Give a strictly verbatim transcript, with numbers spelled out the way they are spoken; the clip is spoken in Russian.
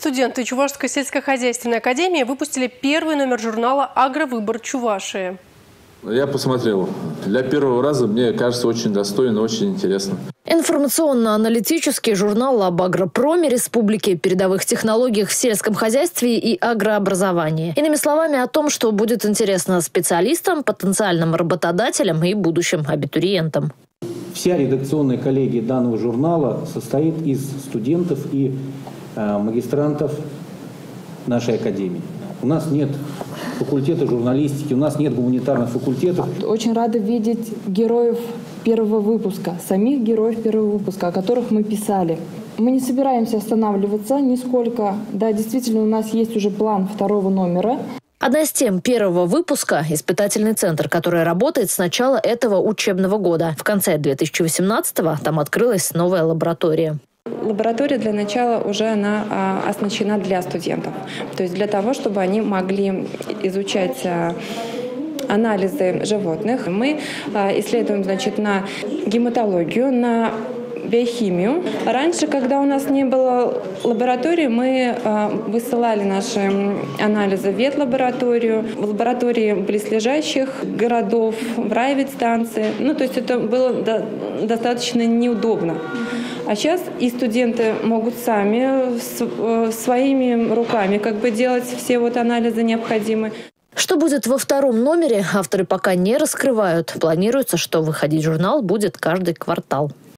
Студенты Чувашской сельскохозяйственной академии выпустили первый номер журнала «Агровыбор Чувашии». Я посмотрел. Для первого раза, мне кажется, очень достойно, очень интересно. Информационно-аналитический журнал об агропроме республики, передовых технологиях в сельском хозяйстве и агрообразовании. Иными словами, о том, что будет интересно специалистам, потенциальным работодателям и будущим абитуриентам. Вся редакционная коллегия данного журнала состоит из студентов и э, магистрантов нашей академии. У нас нет факультета журналистики, у нас нет гуманитарных факультетов. Очень рада видеть героев первого выпуска, самих героев первого выпуска, о которых мы писали. Мы не собираемся останавливаться нисколько. Да, действительно, у нас есть уже план второго номера. Одна из тем первого выпуска – испытательный центр, который работает с начала этого учебного года. В конце две тысячи восемнадцатого там открылась новая лаборатория. Лаборатория для начала уже она а, оснащена для студентов. То есть для того, чтобы они могли изучать а, анализы животных. Мы а, исследуем, значит, на гематологию, на биохимию. Раньше, когда у нас не было лаборатории, мы э, высылали наши анализы в ветлабораторию, в лаборатории близлежащих городов, в райветстанции. Ну, то есть это было до, достаточно неудобно. А сейчас и студенты могут сами с, э, своими руками как бы делать все вот анализы необходимые. Что будет во втором номере, авторы пока не раскрывают. Планируется, что выходить журнал будет каждый квартал.